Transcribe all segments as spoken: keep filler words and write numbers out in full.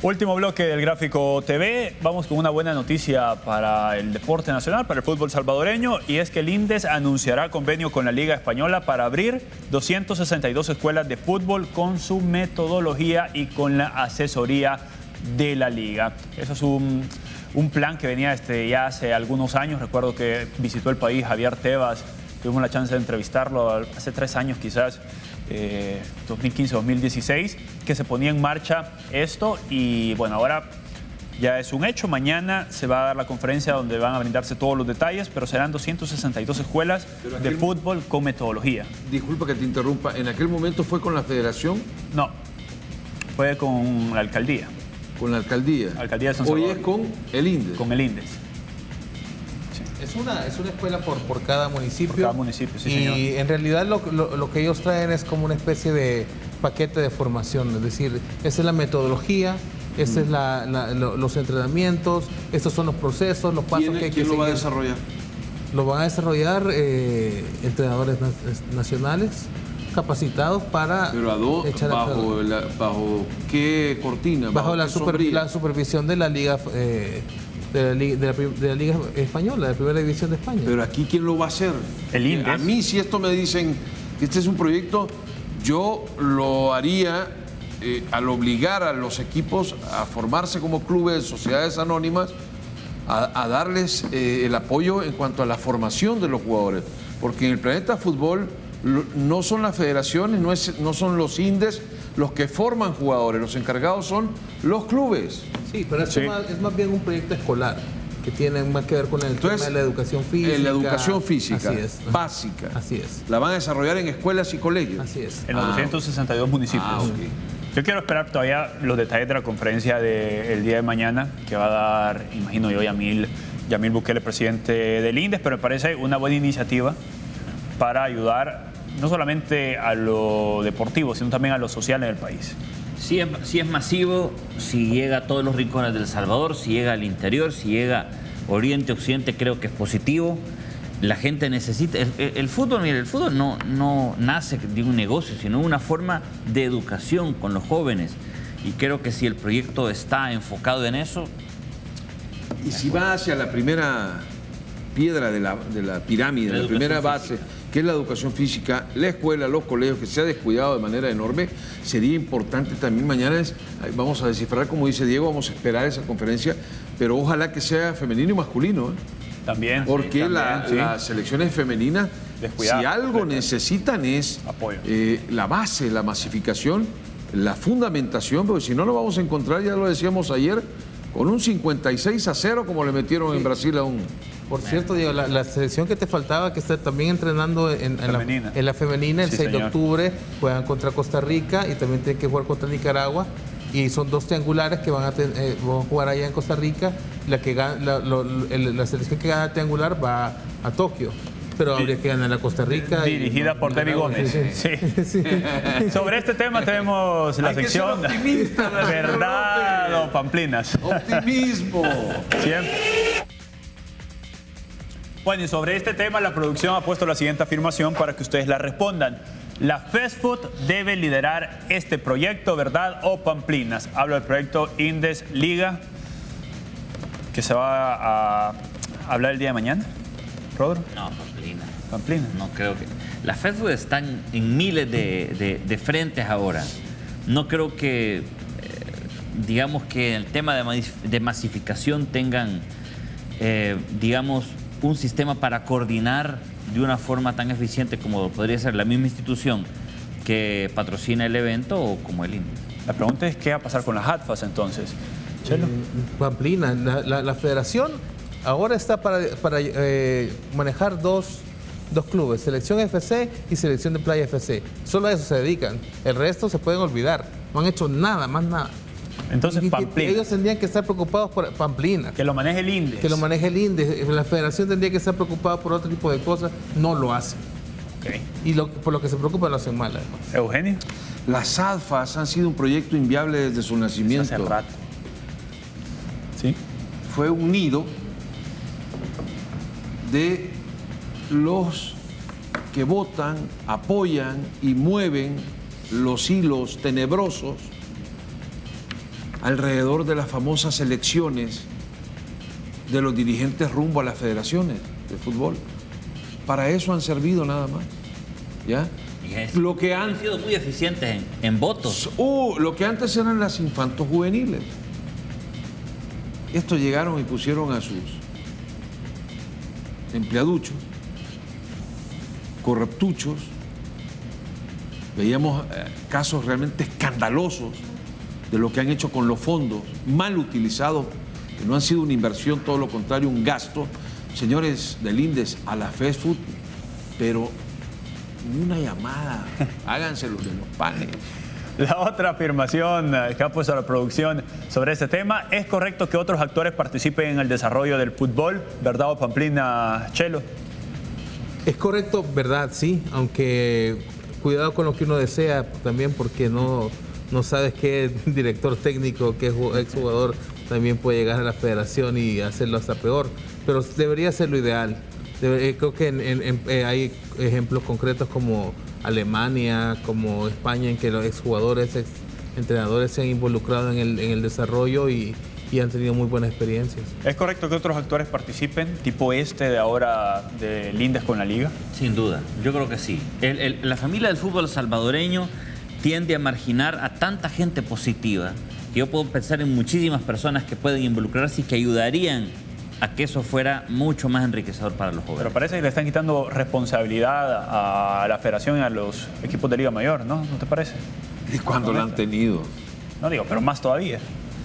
Último bloque del Gráfico T V. Vamos con una buena noticia para el deporte nacional, para el fútbol salvadoreño, y es que el INDES anunciará convenio con la Liga Española para abrir doscientas sesenta y dos escuelas de fútbol con su metodología y con la asesoría de la Liga. Eso es un, un plan que venía este, ya hace algunos años. Recuerdo que visitó el país Javier Tebas, tuvimos la chance de entrevistarlo hace tres años quizás, eh, dos mil quince dos mil dieciséis, que se ponía en marcha esto y bueno, ahora ya es un hecho. Mañana se va a dar la conferencia donde van a brindarse todos los detalles, pero serán doscientas sesenta y dos escuelas aquel, de fútbol con metodología. Disculpa que te interrumpa, ¿en aquel momento fue con la federación? No, fue con la alcaldía. Con la alcaldía. Alcaldía de San Salvador. Hoy es con el INDES. Con el INDES. Es una, es una escuela por, por cada municipio. Por cada municipio, sí, y señor. Y en realidad lo, lo, lo que ellos traen es como una especie de paquete de formación. Es decir, esa es la metodología, esa mm. es la, la, lo, los entrenamientos, estos son los procesos, los pasos que hay que seguir. ¿Quién lo va a desarrollar? Lo van a desarrollar eh, entrenadores nacionales capacitados para Pero a do, echar bajo, la, ¿Bajo qué cortina? Bajo, bajo la, super, sombría? la supervisión de la Liga... Eh, De la, de, la, de la Liga Española, de la Primera División de España. Pero aquí, ¿quién lo va a hacer? El INDES. A mí, si esto me dicen que este es un proyecto, yo lo haría eh, al obligar a los equipos a formarse como clubes, sociedades anónimas, a, a darles eh, el apoyo en cuanto a la formación de los jugadores. Porque en el planeta fútbol lo, no son las federaciones, no, es, no son los INDES los que forman jugadores, los encargados son los clubes. Sí, pero es, sí. Más, es más bien un proyecto escolar que tiene más que ver con el Entonces, tema de la educación física. La educación física, así es, básica. Así es. La van a desarrollar en escuelas y colegios. Así es. En los ah, doscientos sesenta y dos municipios. Ah, okay. Yo quiero esperar todavía los detalles de la conferencia del día de mañana, que va a dar, imagino yo, Yamil, Yamil Bukele, presidente del INDES, pero me parece una buena iniciativa para ayudar no solamente a lo deportivo, sino también a lo social en el país. Si es, si es masivo, si llega a todos los rincones de El Salvador, si llega al interior, si llega Oriente, Occidente, creo que es positivo. La gente necesita... El, el, el fútbol, mire, el fútbol no, no nace de un negocio, sino una forma de educación con los jóvenes. Y creo que si el proyecto está enfocado en eso... Y si va hacia la primera piedra de la, de la pirámide, la, la primera base, física, que es la educación física, la escuela, los colegios, que se ha descuidado de manera enorme, sería importante también mañana, es, vamos a descifrar, como dice Diego, vamos a esperar esa conferencia, pero ojalá que sea femenino y masculino. ¿eh? También. Porque sí, también, la, sí. las selecciones femeninas, descuidado, si algo claro. necesitan es eh, la base, la masificación, la fundamentación, porque si no lo vamos a encontrar, ya lo decíamos ayer, con un cincuenta y seis a cero como le metieron sí. en Brasil a un... Por cierto, Diego, la, la selección que te faltaba, que está también entrenando en, en, la, en la femenina, el sí, seis señor. de octubre, juegan contra Costa Rica y también tienen que jugar contra Nicaragua. Y son dos triangulares que van a, ten, eh, van a jugar allá en Costa Rica. La, que gana, la, lo, el, la selección que gana el triangular va a, a Tokio. Pero habría que ganar a Costa Rica. Dirigida y, por Debbie Gómez. Sí, sí. Sí. Sí. Sobre este tema tenemos la Hay sección que ser optimista, ¿verdad o pamplinas? Optimismo. Siempre. Bueno, y sobre este tema la producción ha puesto la siguiente afirmación para que ustedes la respondan. La FESFUT debe liderar este proyecto, ¿verdad o pamplinas? Hablo del proyecto INDES Liga, que se va a hablar el día de mañana. ¿Rodro? No, pamplinas. ¿Pamplinas? No creo que... Las FESFUT están en miles de, de, de frentes ahora. No creo que, eh, digamos que el tema de, de masificación tengan, eh, digamos... un sistema para coordinar de una forma tan eficiente como podría ser la misma institución que patrocina el evento o como el INDES. La pregunta es qué va a pasar con las ATFAS entonces. Chelo. Mm, Pamplina, la, la, la federación ahora está para, para eh, manejar dos, dos clubes, Selección F C y Selección de Playa F C. Solo a eso se dedican. El resto se pueden olvidar. No han hecho nada, más nada. Entonces, y, Pamplina. Ellos tendrían que estar preocupados por Pamplina. Que lo maneje el INDES. Que lo maneje el INDES. La federación tendría que estar preocupada por otro tipo de cosas. No lo hace. Okay. Y lo, por lo que se preocupa lo hacen mal. Además. Eugenio. Las ATFAS han sido un proyecto inviable desde su nacimiento. Hace rato. ¿Sí? Fue un nido de los que votan, apoyan y mueven los hilos tenebrosos alrededor de las famosas elecciones de los dirigentes rumbo a las federaciones de fútbol. Para eso han servido nada más. ¿Ya? Es, lo que han an... sido muy eficientes en, en votos. Uh, lo que antes eran las infantos juveniles. Estos llegaron y pusieron a sus empleaduchos, corruptuchos. Veíamos eh, casos realmente escandalosos de lo que han hecho con los fondos, mal utilizados, que no han sido una inversión, todo lo contrario, un gasto. Señores del INDES, a la Fast Food, pero ni una llamada, háganse los de los panes. La otra afirmación que ha puesto la producción sobre este tema: ¿es correcto que otros actores participen en el desarrollo del fútbol? ¿Verdad o Pamplina, Chelo? Es correcto, verdad, sí, aunque cuidado con lo que uno desea también, porque no, no sabes qué director técnico, qué exjugador también puede llegar a la federación y hacerlo hasta peor, pero debería ser lo ideal. Debe, creo que en, en, en, eh, hay ejemplos concretos como Alemania, como España, en que los exjugadores, ex entrenadores se han involucrado en el, en el desarrollo y, y han tenido muy buenas experiencias. ¿Es correcto que otros actores participen, tipo este de ahora del INDES con la Liga? Sin duda, yo creo que sí. El, el, la familia del fútbol salvadoreño tiende a marginar a tanta gente positiva. Yo puedo pensar en muchísimas personas que pueden involucrarse y que ayudarían a que eso fuera mucho más enriquecedor para los jóvenes. Pero parece que le están quitando responsabilidad a la federación y a los equipos de Liga Mayor, ¿no? ¿No te parece? ¿Y cuándo la han tenido? No digo, pero más todavía.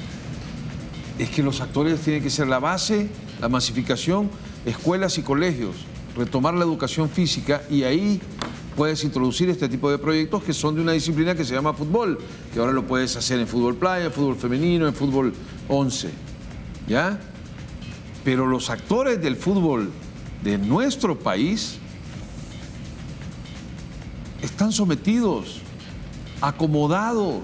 Es que los actores tienen que ser la base, la masificación, escuelas y colegios, retomar la educación física, y ahí puedes introducir este tipo de proyectos que son de una disciplina que se llama fútbol, que ahora lo puedes hacer en fútbol playa, en fútbol femenino, en fútbol once, ¿ya? Pero los actores del fútbol de nuestro país están sometidos, acomodados,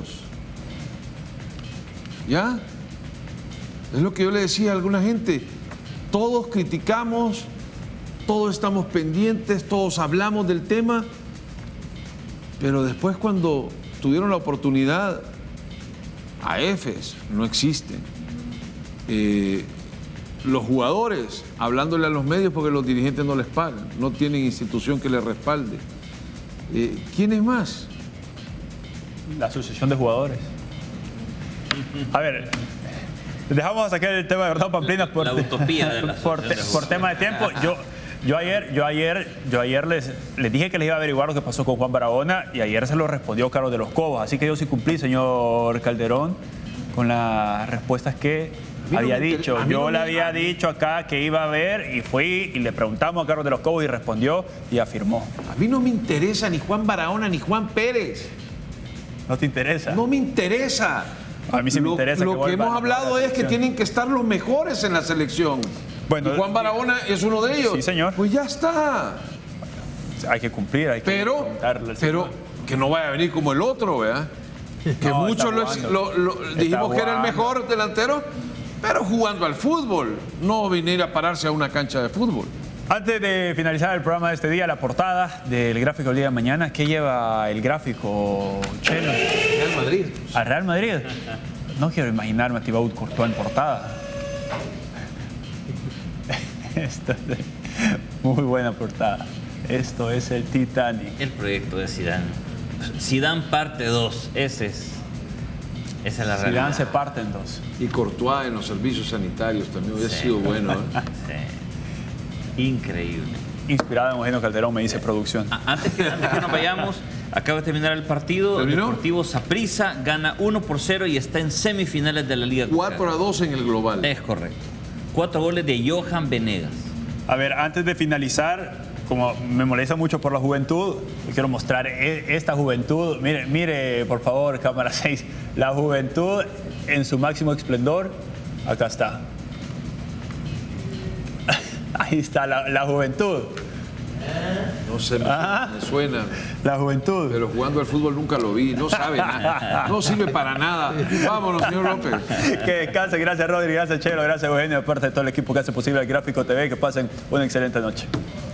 ¿ya? Es lo que yo le decía a alguna gente, todos criticamos, todos estamos pendientes, todos hablamos del tema, pero después cuando tuvieron la oportunidad, A Efes no existen. Eh, los jugadores, hablándole a los medios porque los dirigentes no les pagan, no tienen institución que les respalde. Eh, ¿Quiénes más? La asociación de jugadores. A ver, dejamos sacar el tema de verdad, Pamplina, por, la utopía de la por, te, por tema de tiempo. Yo, yo ayer, yo ayer, yo ayer les, les dije que les iba a averiguar lo que pasó con Juan Barahona, y ayer se lo respondió Carlos de los Cobos. Así que yo sí cumplí, señor Calderón, con las respuestas que había no dicho. Yo no le había me... dicho acá que iba a ver, y fui y le preguntamos a Carlos de los Cobos y respondió y afirmó. A mí no me interesa ni Juan Barahona ni Juan Pérez. ¿No te interesa? No me interesa. A mí sí me lo, interesa. Lo que, que hemos hablado es que tienen que estar los mejores en la selección. Bueno, y Juan Barahona es uno de ellos. Sí, señor. Pues ya está. Hay que cumplir, hay que pero, pero que no vaya a venir como el otro, ¿verdad? Que no, muchos lo, lo, lo, dijimos que era el mejor delantero, pero jugando al fútbol, no venir a pararse a una cancha de fútbol. Antes de finalizar el programa de este día, la portada del gráfico del día de mañana, ¿qué lleva el gráfico, Chelo? Real Madrid. ¿Al Real Madrid? No quiero imaginarme a Thibaut Courtois en portada. Esto es muy buena portada. Esto es el Titanic. El proyecto de Zidane. Zidane parte dos. Ese es, esa es la realidad. Zidane se parte en dos. Y Courtois en los servicios sanitarios también hubiera sí. sido bueno, ¿eh? Sí. Increíble. Inspirada en Eugenio Calderón, me dice producción. Antes que, antes que nos vayamos, acaba de terminar el partido. El Deportivo Saprissa gana uno por cero y está en semifinales de la Liga. cuatro a dos en el global. Es correcto. Cuatro goles de Johan Venegas. A ver, antes de finalizar, como me molesta mucho por la juventud, quiero mostrar esta juventud. Mire, mire, por favor, cámara seis, la juventud en su máximo esplendor. Acá está. Ahí está la, la juventud. No sé, me, me suena. La juventud. Pero jugando al fútbol nunca lo vi, no sabe nada. No sirve para nada. Vámonos, señor López. Que descanse. Gracias, Rodri. Gracias, Chelo. Gracias, Eugenio. De parte de todo el equipo que hace posible el Gráfico T V. Que pasen una excelente noche.